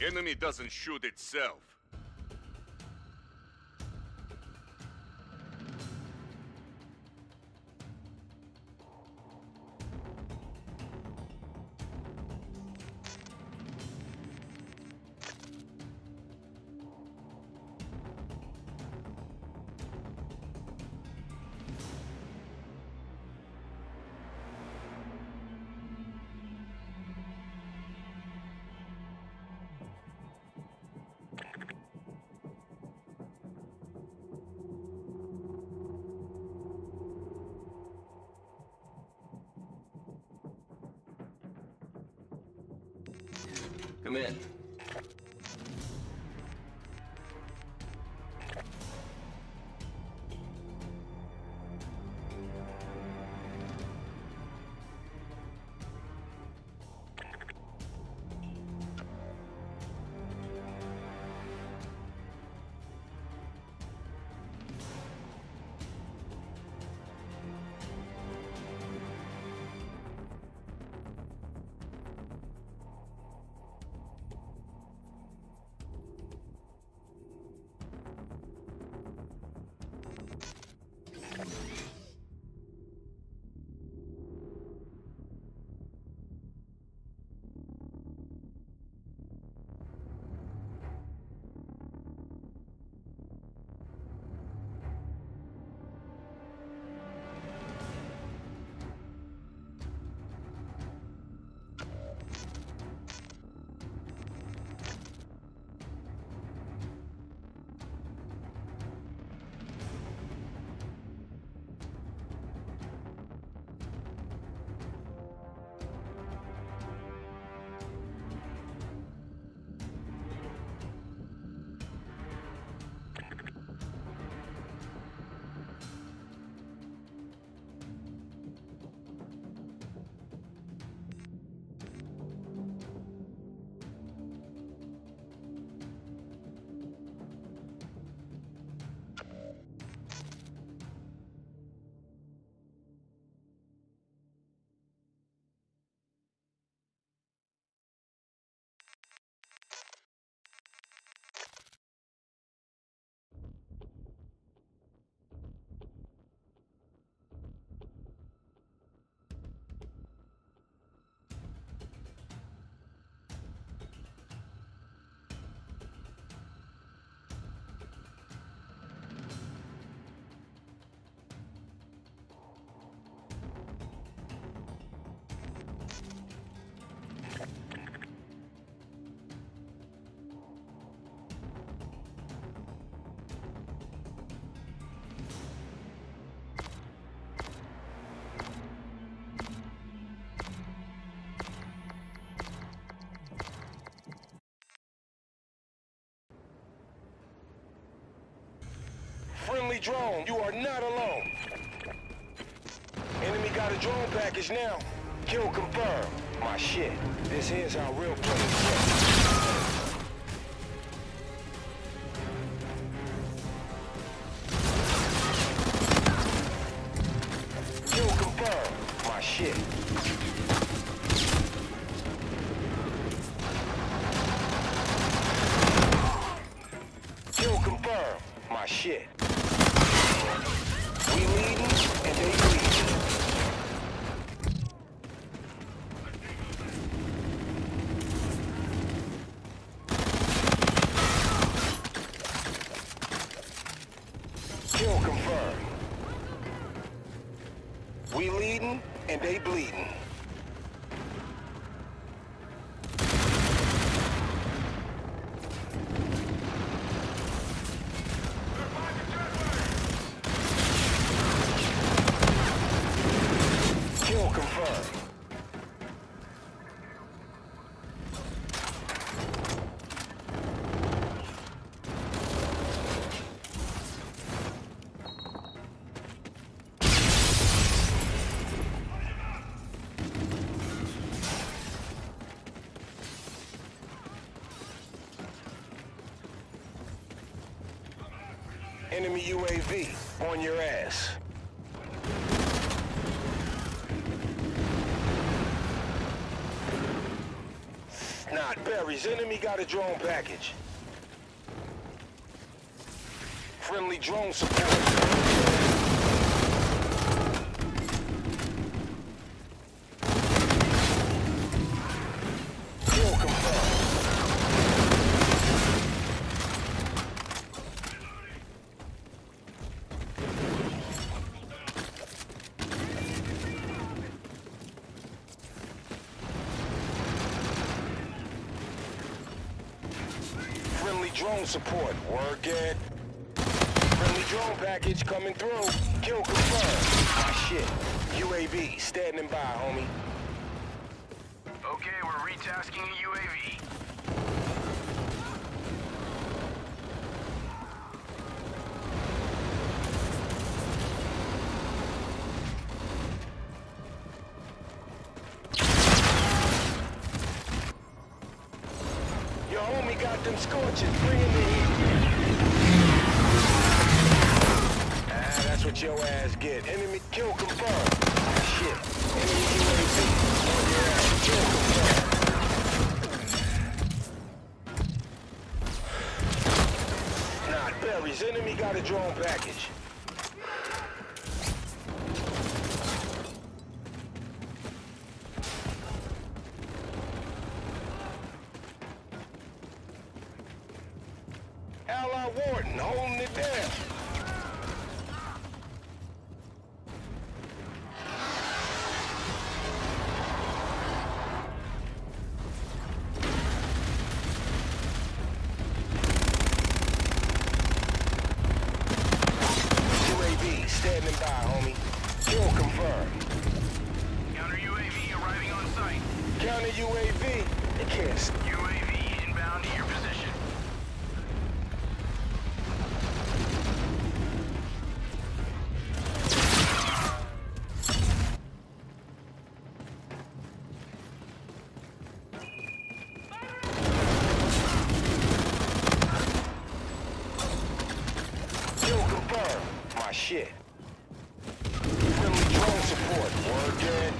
Enemy doesn't shoot itself. Come in. Friendly drone, you are not alone. Enemy got a drone package now. Kill confirmed. My shit. This is how real players play. Kill confirmed. My shit. Kill confirmed. My shit. We leading and they leading. Kill confirmed. We leading and they bleeding. Kill confirmed. Enemy UAV on your ass. Not bad. berries. Enemy got a drone package. Friendly drone support. Drone support, working. Friendly drone package coming through. Kill confirmed. Ah, shit. UAV standing by, homie. Okay, we're retasking a UAV. Your homie got them scorches. Bring him in here. Ah, that's what your ass get. Enemy kill confirmed. Ah, shit. Enemy UAV. On your ass. Kill confirmed. Not berries. Enemy got a drone package. Ally Warden holding it down. UAV standing by, homie. Kill confirmed. Counter UAV arriving on site. Counter UAV. It can't. UAV inbound to your position. My shit. Friendly drone support. Working.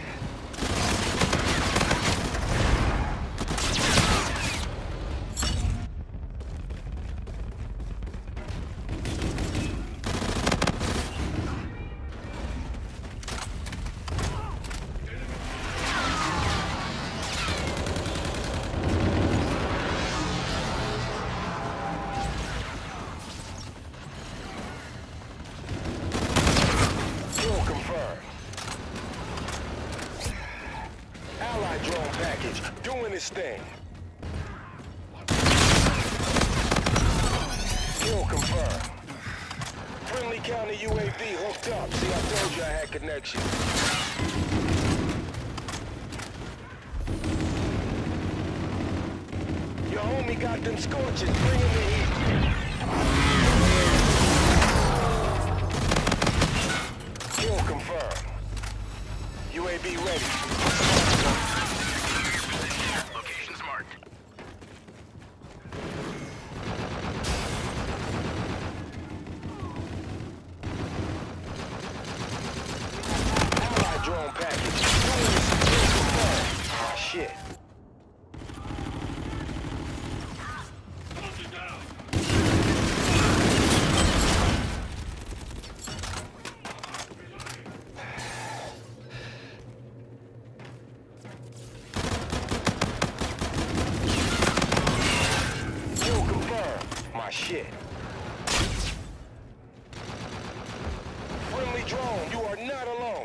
Allied drone package doing its thing. Kill confirmed. Friendly counter UAV hooked up. See, I told you I had connection. Your homie got them scorches. Bring him in here. Kill confirmed. UAV ready. Location's marked. Allied drone package. Ah, shit. Shit. Friendly drone, you are not alone.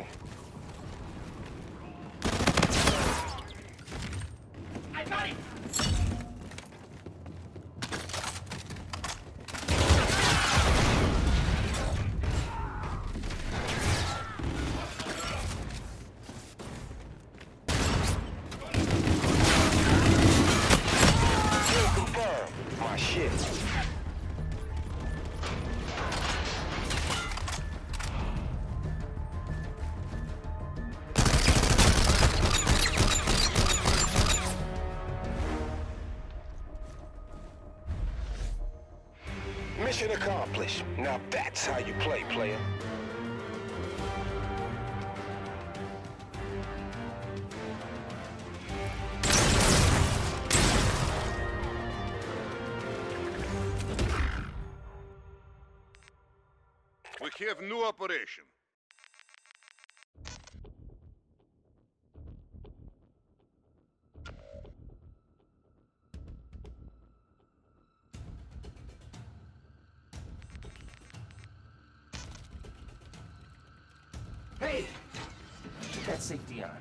I got him. Kill confirmed. My shit. Mission accomplished. Now that's how you play, player. We have new operation. Hey! Get that safety on.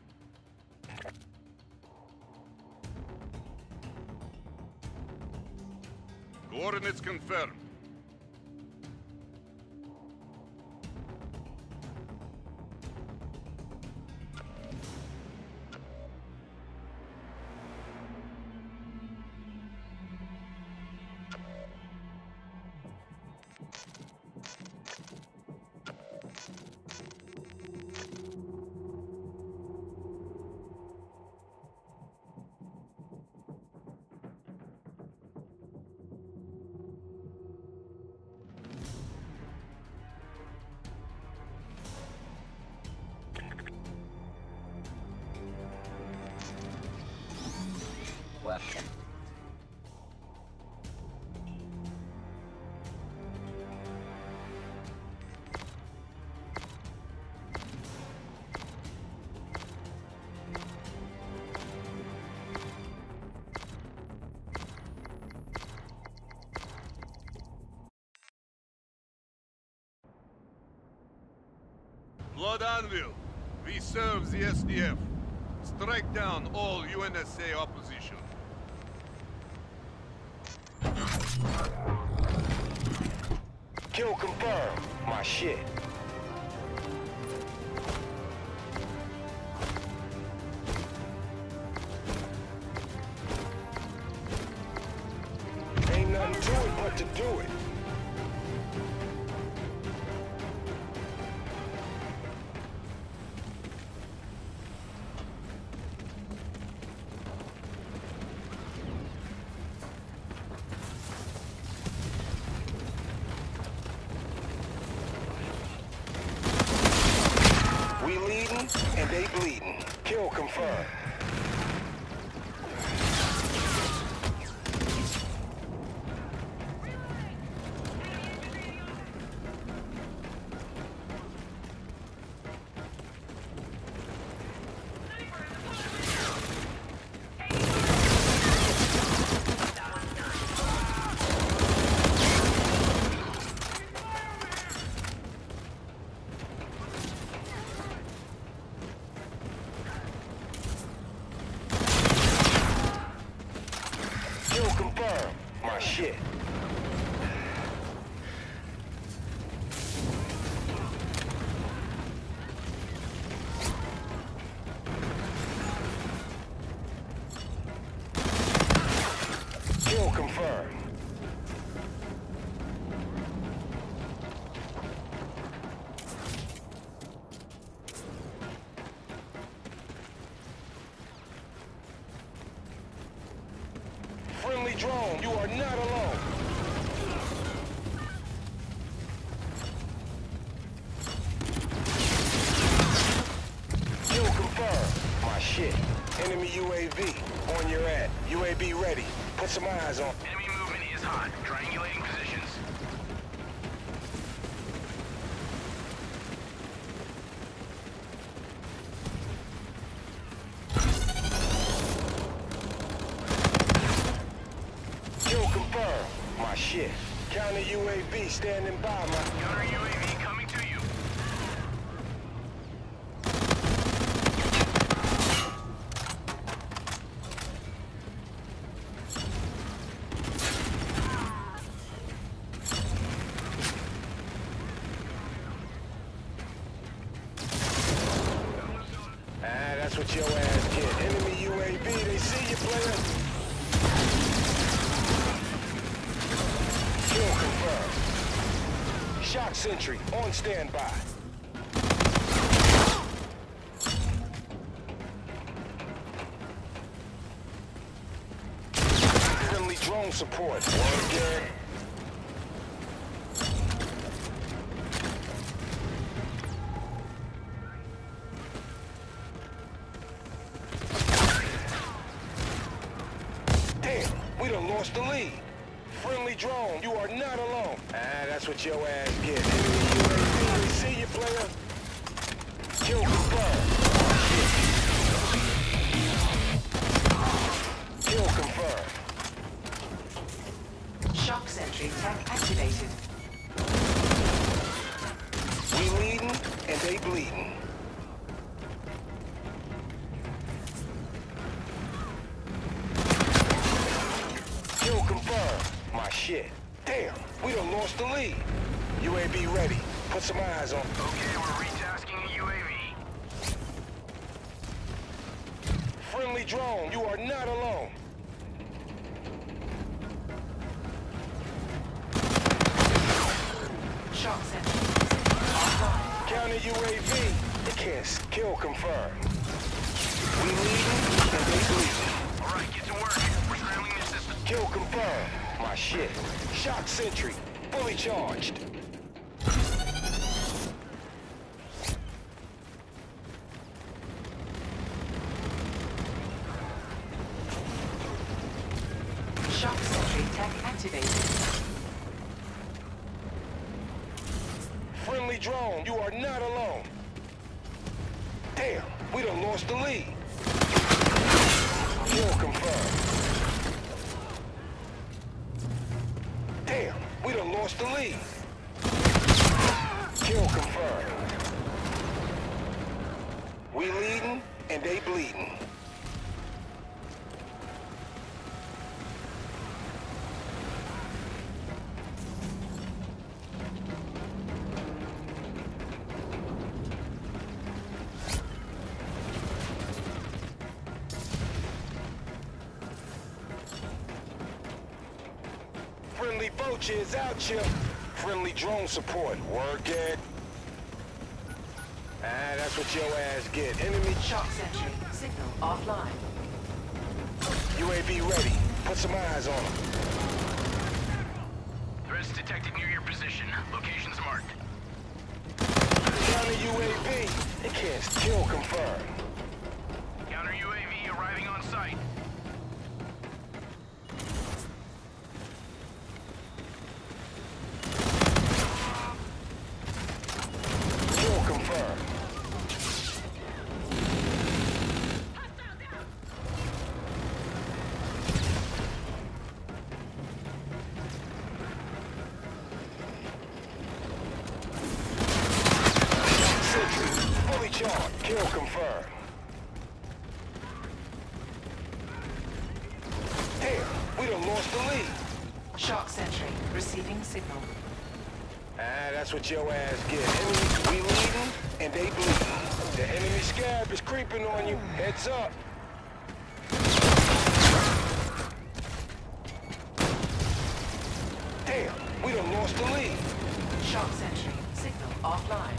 Coordinates confirmed. Left. Blood Anvil, we serve the SDF. Strike down all UNSA opposition. Kill confirmed. My shit. Ain't nothing to it but to do it. We leading and they bleeding. Kill confirmed. Kill confirmed. My shit. Kill confirmed. Friendly drone, you are not alone. Kill confirmed. My shit. Enemy UAV on your ad. UAV ready. Put some eyes on. Enemy movement is hot. Triangulating positions. Kill confirmed. My shit. Counter UAV standing by, my... Counter UAV coming to you. That's what your ass get. Enemy UAV, they see you, player. Kill confirmed. Shock sentry on standby. Friendly drone support. Work it. Damn, we done lost the lead. Friendly drone, you are not alone. That's what your ass get. See you, player. Kill confirmed. Kill confirmed. Shock sentry tech activated. We leading and they bleeding. Kill confirmed. My shit. Damn, we done lost the lead. UAV ready. Put some eyes on. Okay, we're retasking a UAV. Friendly drone, you are not alone. Shock sentry offline. Counter UAV. They can't kill confirmed. We leading and they bleeding. All right, get to work. We're scrambling their system. Kill confirmed. My shit. Shock sentry. Fully charged. Shock sentry tech activated. Friendly drone, you are not alone. Damn, we done lost the lead. Kill confirmed. Damn, we done lost the lead. Kill confirmed. We leading and they bleeding. Friendly poacher is out here. Friendly drone support. Work it. Ah, that's what your ass get. Enemy Shock sentry signal offline. UAV ready. Put some eyes on them. Threats detected near your position. Location's marked. Counter UAV. It can't kill confirmed. Counter UAV arriving on site. Kill confirmed. Sentry, fully charged. Kill confirmed. Damn, we done lost the lead. Shock sentry receiving signal. Ah, that's what your ass get. Enemy, we leading and they bleeding. The enemy scab is creeping on you. Heads up. Damn, we done lost the lead. Shock sentry signal offline.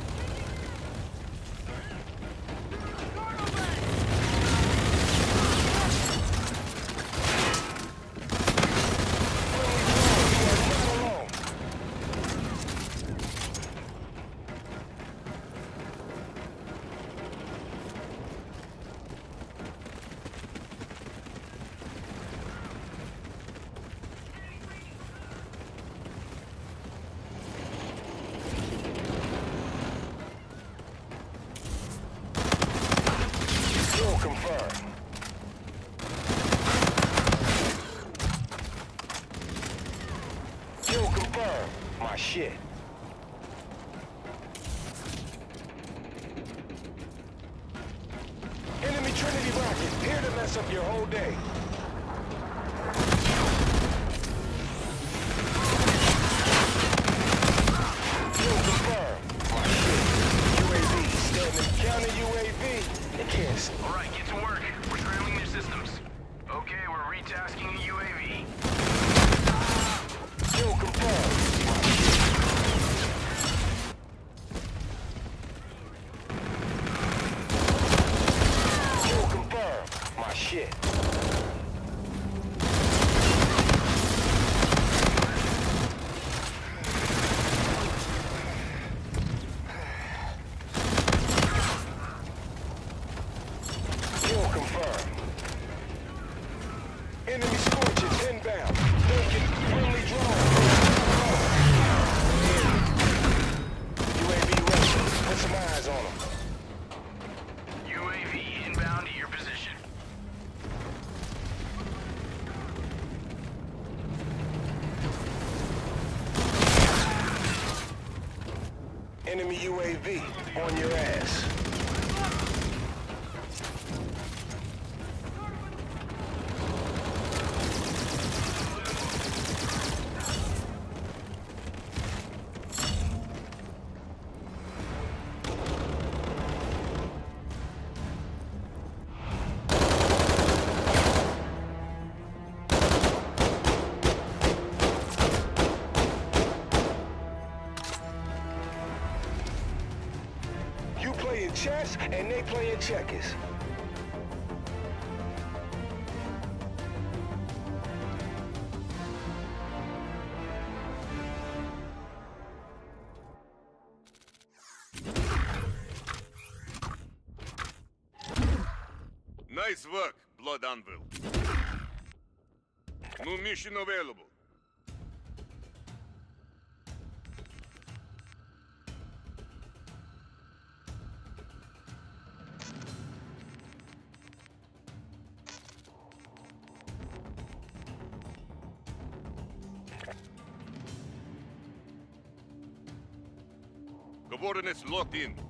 Kill confirmed. Kill confirmed. My shit. Enemy Trinity rocket, here to mess up your whole day. Kill confirmed. My shit. UAV standing. Counter UAV. It can't. All right, get to work. We're scrambling their systems. Okay, we're retasking a UAV. Kill confirmed. Kill confirmed. My shit. Enemy UAV on your ass. You playing chess and they playing checkers. Nice work, Blood Anvil. New mission available. Coordinates locked in.